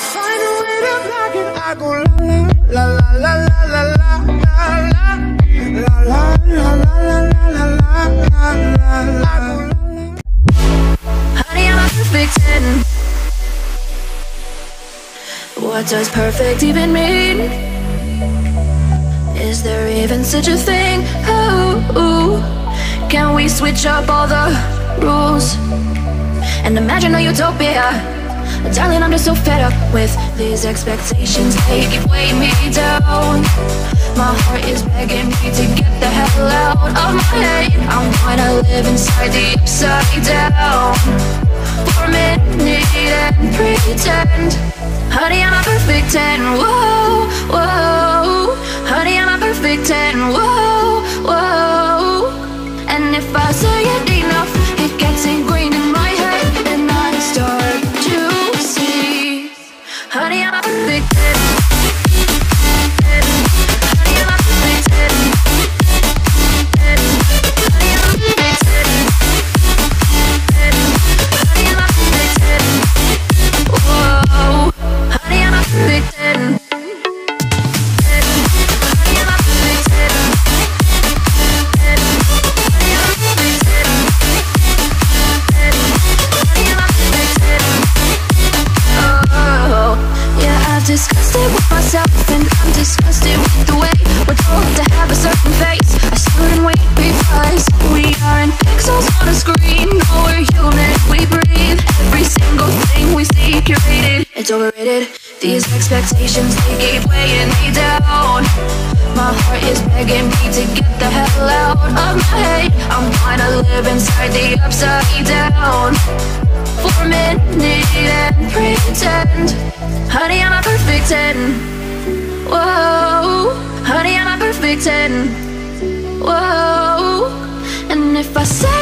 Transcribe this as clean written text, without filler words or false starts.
Find a way to block it. I go la la la la la la la la la la la la la la la la la la. Honey, I'm a perfect 10. What does perfect even mean? Is there even such a thing? Ooh, can we switch up all the rules and imagine a utopia? Darling, I'm just so fed up with these expectations. They keep weighing me down. My heart is begging me to get the hell out of my head. I'm gonna live inside the upside down for a minute and pretend. Honey, I'm a perfect 10. Whoa, whoa. Honey, I'm a perfect 10. Whoa, whoa. And if I say it enough, it gets ingrained in my head, and I start to see. Honey, I'm a perfect 10. Honey, I'm a perfect 10. Honey, I'm a perfect 10. Honey, I'm a perfect 10. Whoa. Honey, I'm a perfect 10. Honey, I'm a perfect 10. Honey, I'm a perfect 10. Honey, I'm a perfect 10. Oh, yeah, I've discussed it with myself, and I'm disgusted with the way we're told to have a certain face, a certain weight, because we aren't pixels on a screen. No, we're human, we breathe. Every single thing we see curated, it's overrated. These expectations, they keep weighing me down. My heart is begging me to get the hell out of my head. I'm gonna live inside the upside down for a minute and pretend. Honey, I'm a perfect 10. Whoa. Honey, I'm a perfect 10. Whoa. And if I say